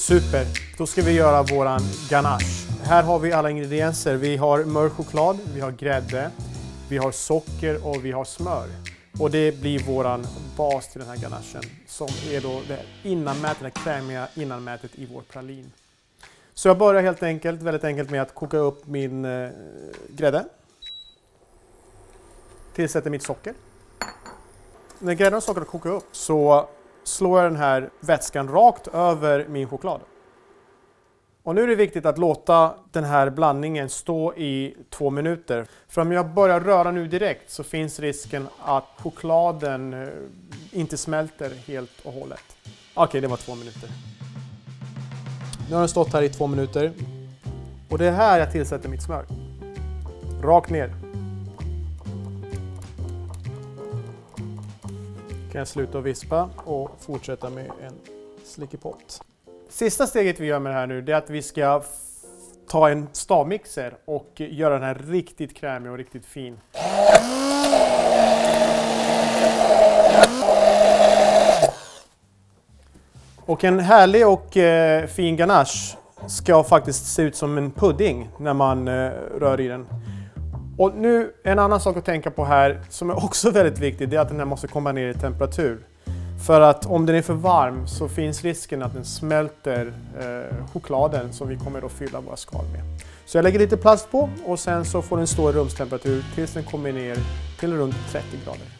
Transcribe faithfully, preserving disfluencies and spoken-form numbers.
Super, då ska vi göra våran ganache. Här har vi alla ingredienser. Vi har mörk choklad, vi har grädde, vi har socker och vi har smör. Och det blir våran bas till den här ganachen som är då det innanmätet, det krämiga innanmätet i vår pralin. Så jag börjar helt enkelt, väldigt enkelt med att koka upp min eh, grädde. Tillsätter mitt socker. När grädden och sockret kokar upp så slår jag den här vätskan rakt över min choklad. Och nu är det viktigt att låta den här blandningen stå i två minuter. För om jag börjar röra nu direkt så finns risken att chokladen inte smälter helt och hållet. Okej, det var två minuter. Nu har den stått här i två minuter. Och det är här jag tillsätter mitt smör. Rakt ner. Kan jag sluta och vispa och fortsätta med en slickepott. Sista steget vi gör med det här nu är att vi ska ta en stavmixer och göra den här riktigt krämig och riktigt fin. Och en härlig och eh, fin ganache ska faktiskt se ut som en pudding när man eh, rör i den. Och nu en annan sak att tänka på här som är också väldigt viktig, det är att den här måste komma ner i temperatur. För att om den är för varm så finns risken att den smälter eh, chokladen som vi kommer att fylla våra skal med. Så jag lägger lite plast på och sen så får den stå i rumstemperatur tills den kommer ner till runt trettio grader.